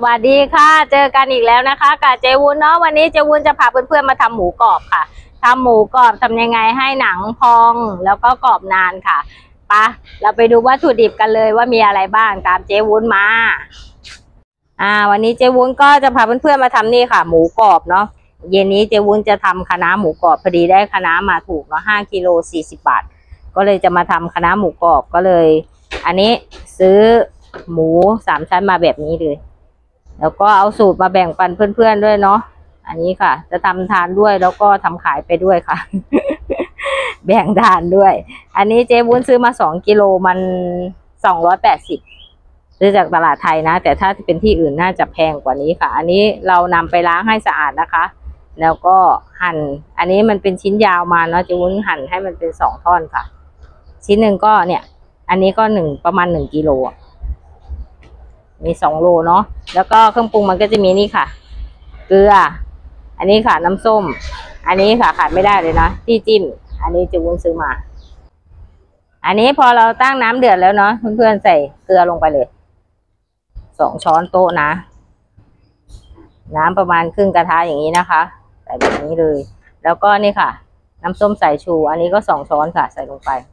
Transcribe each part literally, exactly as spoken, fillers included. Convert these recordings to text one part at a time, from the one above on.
วัสดีค่ะเจอกันอีกแล้วนะคะกับเจวุ้นเนาะวันนี้เจวุ้นจะพาเพื่อนๆมาทำหมูกรอบค่ะทำหมูกรอบทำยังไงให้หนังพองแล้วก็กรอบนานค่ะปะเราไปดูวัตถุดิบกันเลยว่ามีอะไรบ้างตามเจวุ้นมาอ่าวันนี้เจวุ้นก็จะพาเพื่อนๆมาทำนี่ค่ะหมูกรอบเนาะเย็นนี้เจวุ้นจะทำคะน้าหมูกรอบพอดีได้คะน้ามาถูกเนาะห้ากิโลสี่สิบบาทก็เลยจะมาทำคะน้าหมูกรอบก็เลยอันนี้ซื้อหมูสามชั้นมาแบบนี้เลยแล้วก็เอาสูตรมาแบ่งปันเพื่อนๆด้วยเนาะอันนี้ค่ะจะทำทานด้วยแล้วก็ทำขายไปด้วยค่ะ แบ่งทานด้วยอันนี้เจ๊วุ้นซื้อมาสองกิโลมันสองร้อยแปดสิบซื้อจากตลาดไทยนะแต่ถ้าเป็นที่อื่นน่าจะแพงกว่านี้ค่ะอันนี้เรานำไปล้างให้สะอาดนะคะแล้วก็หั่นอันนี้มันเป็นชิ้นยาวมาเนาะเจ๊วุ้นหั่นให้มันเป็นสองท่อนค่ะชิ้นหนึ่งก็เนี่ยอันนี้ก็หนึ่งประมาณหนึ่งกิโลมีสองโลเนาะแล้วก็เครื่องปรุงมันก็จะมีนี่ค่ะเกลืออันนี้ค่ะน้ำส้มอันนี้ค่ะขาดไม่ได้เลยนะที่จิ้มอันนี้เจวุ้นซื้อมาอันนี้พอเราตั้งน้ำเดือดแล้วเนาะเพื่อนๆใส่เกลือลงไปเลยสองช้อนโต๊ะนะน้ำประมาณครึ่งกระทะอย่างนี้นะคะใส่แบบนี้เลยแล้วก็นี่ค่ะน้ำส้มสายชูอันนี้ก็สองช้อนค่ะใส่ลงไป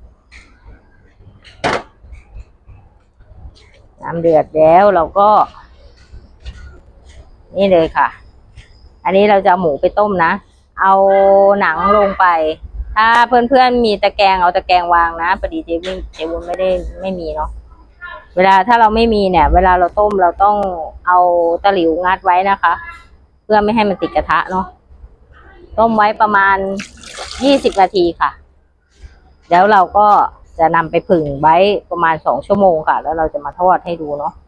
น้ำเดือดแล้วเราก็นี่เลยค่ะอันนี้เราจะหมูไปต้มนะเอาหนังลงไปถ้าเพื่อนๆมีตะแกรงเอาตะแกรงวางนะพอดีเจวุ้นเจวุ้นไม่ได้ไม่มีเนาะเวลาถ้าเราไม่มีเนี่ยเวลาเราต้มเราต้องเอาตะหลิวงัดไว้นะคะเพื่อไม่ให้มันติดกระทะเนาะต้มไว้ประมาณยี่สิบนาทีค่ะแล้วเราก็จะนำไปผึ่งไว้ประมาณสองชั่วโมงค่ะแล้วเราจะมาทอดให้ดูเนาะ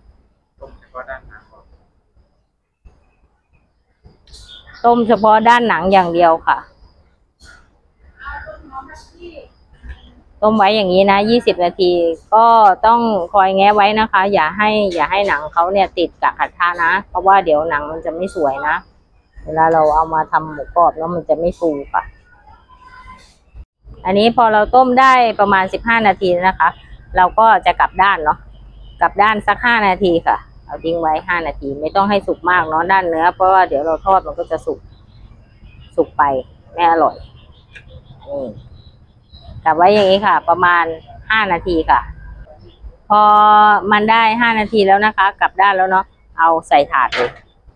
ต้มเฉพาะด้านหนังอย่างเดียวค่ะต้มไว้อย่างนี้นะยี่สิบนาทีก็ต้องคอยแงะไว้นะคะอย่าให้อย่าให้หนังเขาเนี่ยติดกับกระทะนะเพราะว่าเดี๋ยวหนังมันจะไม่สวยนะเวลาเราเอามาทำหมูกรอบแล้วมันจะไม่ฟูค่ะอันนี้พอเราต้มได้ประมาณสิบห้านาทีนะคะเราก็จะกลับด้านเนาะกลับด้านสักห้านาทีค่ะเอาทิ้งไว้ห้านาทีไม่ต้องให้สุกมากเนาะด้านเนื้อเพราะว่าเดี๋ยวเราทอดมันก็จะสุกสุกไปไม่อร่อยนี่กลับไว้อย่างนี้ค่ะประมาณห้านาทีค่ะพอมันได้ห้านาทีแล้วนะคะกลับด้านแล้วเนาะเอาใส่ถาดเลย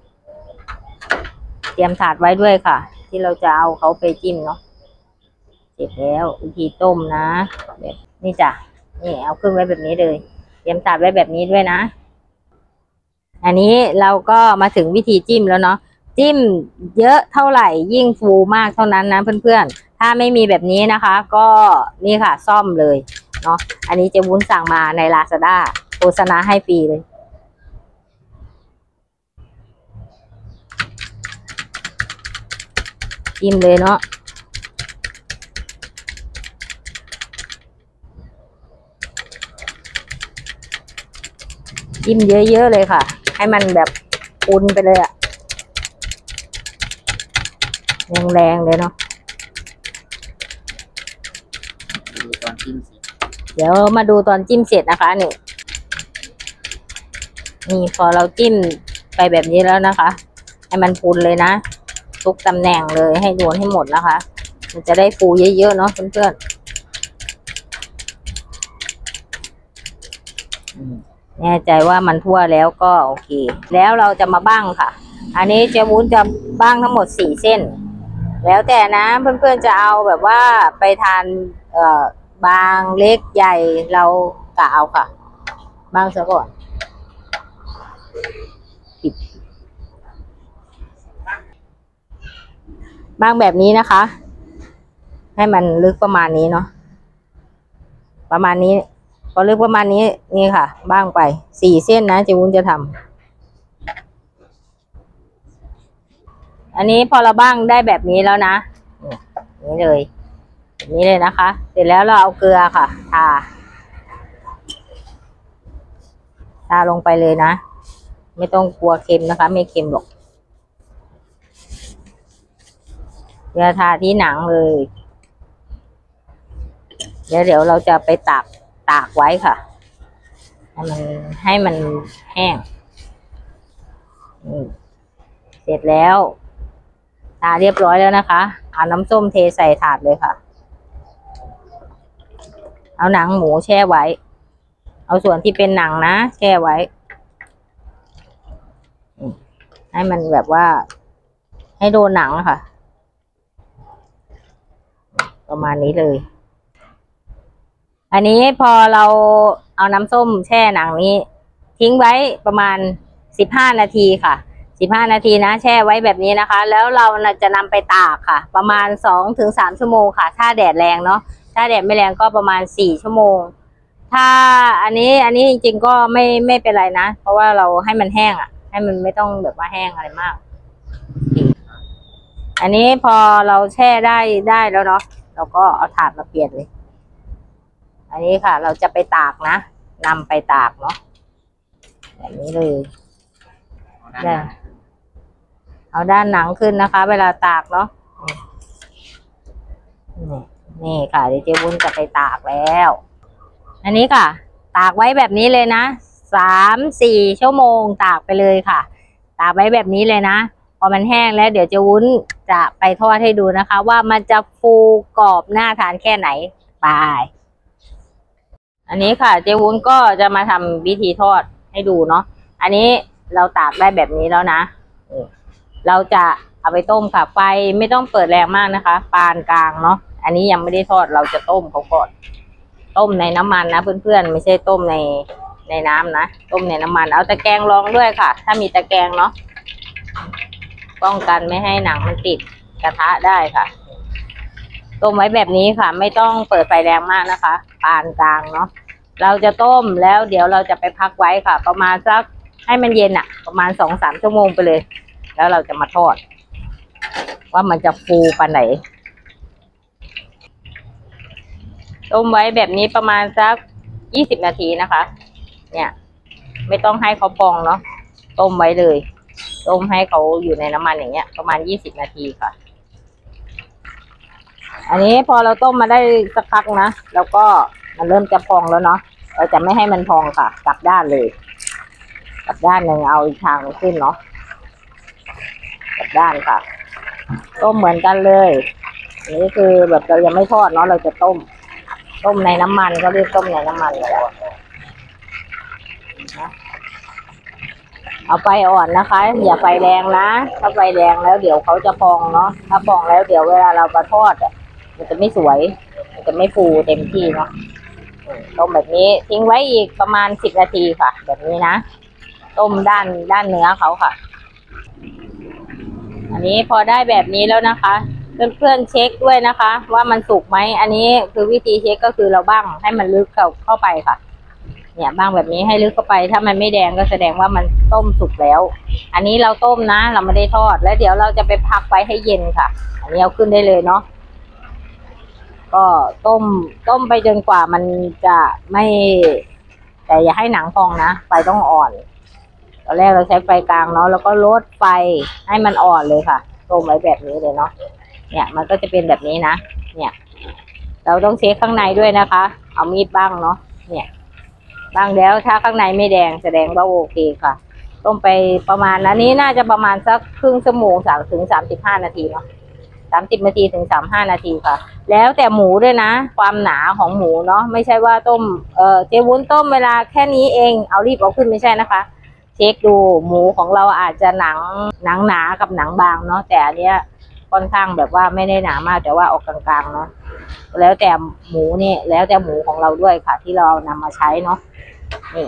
เตรียมถาดไว้ด้วยค่ะที่เราจะเอาเขาไปจิ้มเนาะเสร็จแล้ววิธีต้มนะแบบนี่จ้ะนี่เอาขึ้นไว้แบบนี้เลยเตรียมถาดไว้แบบนี้ด้วยนะอันนี้เราก็มาถึงวิธีจิ้มแล้วเนาะจิ้มเยอะเท่าไหร่ยิ่งฟูมากเท่านั้นนะเพื่อนๆถ้าไม่มีแบบนี้นะคะก็นี่ค่ะซ่อมเลยเนาะอันนี้เจวุ้นสั่งมาใน ลาซาด้า โฆษณาให้ฟรีเลยจิ้มเลยเนาะจิ้มเยอะๆเลยค่ะให้มันแบบปุนไปเลยอะแรงๆเลยเนาะตอนจิ้มเสร็จเดี๋ยวมาดูตอนจิ้มเสร็จนะคะนี่นี่พอเราจิ้มไปแบบนี้แล้วนะคะให้มันปุนเลยนะทุกตำแหน่งเลยให้โดนให้หมดนะคะมันจะได้ฟูเยอะๆเนาะเพื่อนๆแน่ใจว่ามันทั่วแล้วก็โอเคแล้วเราจะมาบ้างค่ะอันนี้เจวุ้นจะบ้างทั้งหมดสี่เส้นแล้วแต่นะเพื่อนๆจะเอาแบบว่าไปทานเอ่อบางเล็กใหญ่เรากะเอาค่ะบ้างซะก่อนปิดบ้างแบบนี้นะคะให้มันลึกประมาณนี้เนาะประมาณนี้พอลึกประมาณนี้นี่ค่ะบ้างไปสี่เส้นนะเจวุ้นจะทำอันนี้พอเราบ้างได้แบบนี้แล้วนะนี่เลยแบบนี้เลยนะคะเสร็จแล้วเราเอาเกลือค่ะทาทาลงไปเลยนะไม่ต้องกลัวเค็มนะคะไม่เค็มหรอกเกลือทาที่หนังเลยเดี๋ยวเดี๋ยวเราจะไปตากตากไว้ค่ะให้มันให้มันแห้งนี่เสร็จแล้วทาเรียบร้อยแล้วนะคะเอาน้ำส้มเทใส่ถาดเลยค่ะเอาหนังหมูแช่ไว้เอาส่วนที่เป็นหนังนะแช่ไว้ให้มันแบบว่าให้โดนหนังค่ะประมาณนี้เลยอันนี้พอเราเอาน้ำส้มแช่หนังนี้ทิ้งไว้ประมาณสิบห้านาทีค่ะสิบห้านาทีนะแช่ไว้แบบนี้นะคะแล้วเราจะนำไปตากค่ะประมาณสองถึงสามชั่วโมงค่ะถ้าแดดแรงเนาะถ้าแดดไม่แรงก็ประมาณสี่ชั่วโมงถ้าอันนี้อันนี้จริงๆก็ไม่ไม่เป็นไรนะเพราะว่าเราให้มันแห้งอ่ะให้มันไม่ต้องแบบว่าแห้งอะไรมากอันนี้พอเราแช่ได้ได้แล้วเนาะเราก็เอาถาดมาเปลี่ยนเลยอันนี้ค่ะเราจะไปตากนะนำไปตากเนาะแบบนี้เลยได้เอาด้านหนังขึ้นนะคะเวลาตากเนาะนี่ค่ะเดี๋ยวเจ๊วุ้นจะไปตากแล้วอันนี้ค่ะตากไว้แบบนี้เลยนะสามสี่ชั่วโมงตากไปเลยค่ะตากไว้แบบนี้เลยนะพอมันแห้งแล้วเดี๋ยวเจ๊วุ้นจะไปทอดให้ดูนะคะว่ามันจะฟูกรอบน่าทานแค่ไหนไปอันนี้ค่ะเจ๊วุ้นก็จะมาทำวิธีทอดให้ดูเนาะอันนี้เราตากได้แบบนี้แล้วนะเราจะเอาไปต้มค่ะไฟไม่ต้องเปิดแรงมากนะคะปานกลางเนาะอันนี้ยังไม่ได้ทอดเราจะต้มเขาก่อนต้มในน้ำมันนะเพื่อนๆไม่ใช่ต้มในในน้ำนะต้มในน้ำมันเอาตะแกรงรองด้วยค่ะถ้ามีตะแกรงเนาะป้องกันไม่ให้หนังมันติดกระทะได้ค่ะต้มไว้แบบนี้ค่ะไม่ต้องเปิดไฟแรงมากนะคะปานกลางเนาะเราจะต้มแล้วเดี๋ยวเราจะไปพักไว้ค่ะประมาณสักให้มันเย็นอะประมาณสองสามชั่วโมงไปเลยแล้วเราจะมาทอดว่ามันจะฟูปานไหนต้มไว้แบบนี้ประมาณสักยี่สิบนาทีนะคะเนี่ยไม่ต้องให้เขาพองเนาะต้มไว้เลยต้มให้เขาอยู่ในน้ำมันอย่างเงี้ยประมาณยี่สิบนาทีค่ะอันนี้พอเราต้มมาได้สักพักนะแล้วก็มันเริ่มจะพองแล้วเนาะเราจะไม่ให้มันพองค่ะกลับด้านเลยกลับด้านหนึ่งเอาอีกทางขึ้นเนาะกลับด้านค่ะต้มเหมือนกันเลยอันนี้คือแบบเรายังไม่ทอดเนาะเราจะต้มต้มในน้ำมันก็เรียกต้มในน้ำมันเลยนะเอาไฟอ่อนนะคะอย่าไฟแรงนะถ้าไฟแรงแล้วเดี๋ยวเขาจะพองเนาะถ้าพองแล้วเดี๋ยวเวลาเราไปทอดอ่ะมันจะไม่สวยมันจะไม่ฟูเต็มที่เนาะต้มแบบนี้ทิ้งไว้อีกประมาณสิบนาทีค่ะแบบนี้นะต้มด้านด้านเนื้อเขาค่ะอันนี้พอได้แบบนี้แล้วนะคะเพื่อนๆเช็คด้วยนะคะว่ามันสุกไหมอันนี้คือวิธีเช็คก็คือเราบ้างให้มันลึกเข้าเข้าไปค่ะเนี่ยบ้างแบบนี้ให้ลึกเข้าไปถ้ามันไม่แดงก็แสดงว่ามันต้มสุกแล้วอันนี้เราต้มนะเราไม่ได้ทอดแล้วเดี๋ยวเราจะไปพักไว้ให้เย็นค่ะอันนี้เอาขึ้นได้เลยเนาะก็ต้มต้มไปจนกว่ามันจะไม่แต่อย่าให้หนังพองนะไฟต้องอ่อนตอนแรกเราใช้ไฟกลางเนาะแล้วก็ลดไฟให้มันอ่อนเลยค่ะต้มไว้แบบนี้เลยเนาะเนี่ยมันก็จะเป็นแบบนี้นะเนี่ยเราต้องเช็คข้างในด้วยนะคะเอามีดบ้างเนาะเนี่ยบ้างแล้วถ้าข้างในไม่แดงแสดงว่าโอเคค่ะต้มไปประมาณอันนี้น่าจะประมาณสักครึ่งชั่วโมงสามถึงสามสิบห้านาทีเนาะสามสิบนาทีถึงสามห้านาทีค่ะแล้วแต่หมูด้วยนะความหนาของหมูเนาะไม่ใช่ว่าต้มเออเจวุ้นต้มเวลาแค่นี้เองเอารีบเอาขึ้นไม่ใช่นะคะเช็คดูหมูของเราอาจจะหนังหนังหนากับหนังบางเนาะแต่อันเนี้ยค่อนข้างแบบว่าไม่ได้หนามากแต่ว่าออกกลางๆเนาะแล้วแต่หมูนี่แล้วแต่หมูของเราด้วยค่ะที่เรานำมาใช้เนาะนี่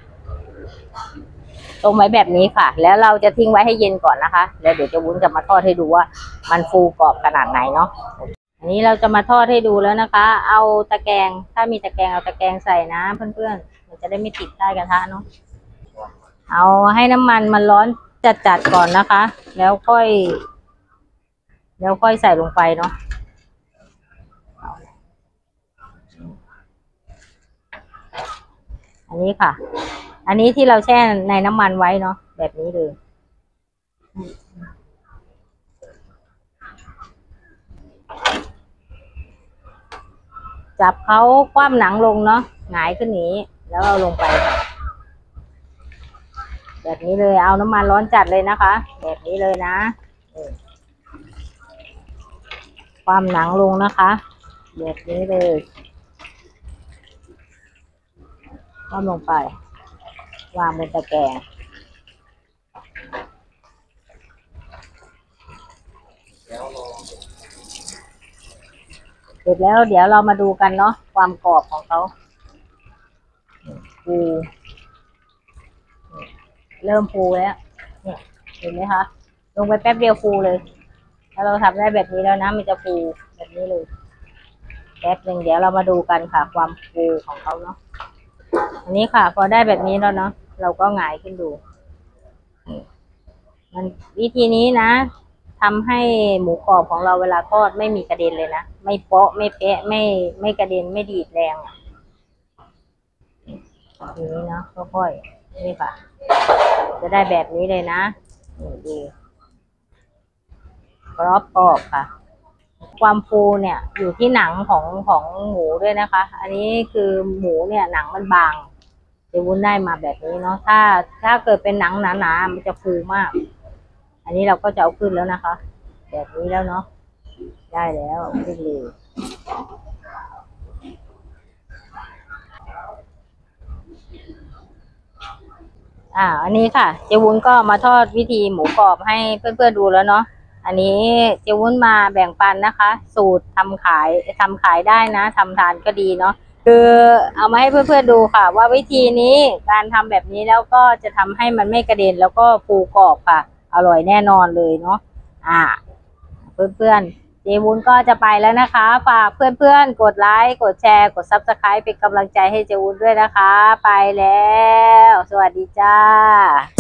ต้มไว้แบบนี้ค่ะแล้วเราจะทิ้งไว้ให้เย็นก่อนนะคะแล้วเดี๋ยวจะวุ้นจะมาทอดให้ดูว่ามันฟูกรอบขนาดไหนเนาะอันนี้เราจะมาทอดให้ดูแล้วนะคะเอาตะแกรงถ้ามีตะแกรงเอาตะแกรงใส่นะเพื่อนๆมันจะได้ไม่ติดใต้กระทะเนาะเอาให้น้ำมันมันร้อนจัดๆก่อนนะคะแล้วค่อยแล้วค่อยใส่ลงไปเนาะอันนี้ค่ะอันนี้ที่เราแช่ในน้ำมันไว้เนาะแบบนี้เลยจับเขาคว่ำหนังลงเนาะหงายขึ้นนี้แล้วเอาลงไปค่ะแบบนี้เลยเอาน้ำมันร้อนจัดเลยนะคะ แบบนี้เลยนะความหนังลงนะคะแบบนี้เลยก็ลงไปวางบนตะแกรงเสร็จแล้วเดี๋ยวเรามาดูกันเนาะความกรอบของเขาฟูเริ่มฟูแล้วเนี่ยเห็นไหมคะลงไปแป๊บเดียวฟูเลยถ้าเราทำได้แบบนี้แล้วนะมันจะฟูแบบนี้เลยแป๊บหนึ่งเดี๋ยวเรามาดูกันค่ะความฟูของเขาเนาะอันนี้ค่ะพอได้แบบนี้แล้วเนาะเราก็หงายขึ้นดูมันวิธีนี้นะทำให้หมูกรอบของเราเวลาทอดไม่มีกระเด็นเลยนะไม่เปาะไม่เปะไม่ไม่กระเด็นไม่ดีดแรงทีนี้เนาะค่อยๆนี่ค่ะจะได้แบบนี้เลยนะดีกรอบกรอบค่ะความฟูเนี่ยอยู่ที่หนังของของหมูด้วยนะคะอันนี้คือหมูเนี่ยหนังมันบางจะวุ้นได้มาแบบนี้เนาะถ้าถ้าเกิดเป็นหนังหนาๆมันจะฟูมากอันนี้เราก็จะเอาขึ้นแล้วนะคะแบบนี้แล้วเนาะได้แล้วขึ้นเลยอ่าอันนี้ค่ะเจวุ้นก็มาทอดวิธีหมูกรอบให้เพื่อนๆดูแล้วเนาะอันนี้เจวุ้นมาแบ่งปันนะคะ สูตรทำขายทำขายได้นะทำทานก็ดีเนาะคือเอามาให้เพื่อนๆดูค่ะ ว่าวิธีนี้การทำแบบนี้แล้วก็จะทำให้มันไม่กระเด็นแล้วก็ฟูกรอบค่ะอร่อยแน่นอนเลยเนาะอ่าเพื่อนๆเจวุ้นก็จะไปแล้วนะคะฝากเพื่อนๆกดไลค์กดแชร์กดซับสไครป์เป็นกำลังใจให้เจวุ้นด้วยนะคะไปแล้วสวัสดีจ้า